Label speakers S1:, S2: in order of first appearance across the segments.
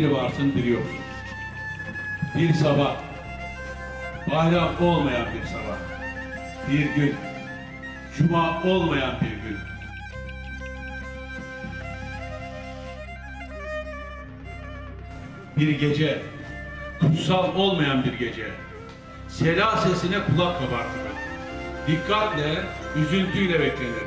S1: biri varsın, biri yoksun. Bir sabah, bayram olmayan bir sabah, bir gün, cuma olmayan bir gün. Bir gece, kutsal olmayan bir gece, sela sesine kulak kabartılır. Dikkatle, üzüntüyle beklenir.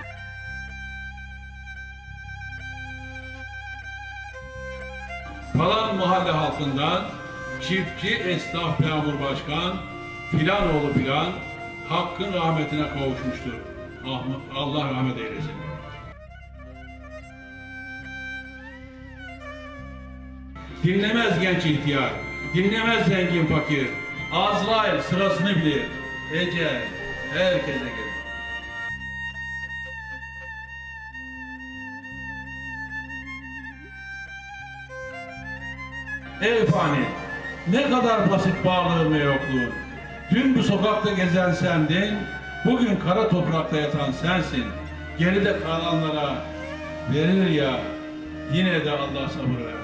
S1: Falan mahalle halkından çiftçi, esnaf, memur başkan, filan oğlu filan Hakk'ın rahmetine kavuşmuştur. Allah rahmet eylesin. Dinlemez genç ihtiyar, dinlemez zengin fakir. Azrail sırasını bilir. Ecel herkese gelir. Ey fani, ne kadar basit varlığın ve yokluğun. Dün bu sokakta gezen sendin, bugün kara toprakta yatan sensin. Geride kalanlara verilir ya, yine de Allah sabır ver.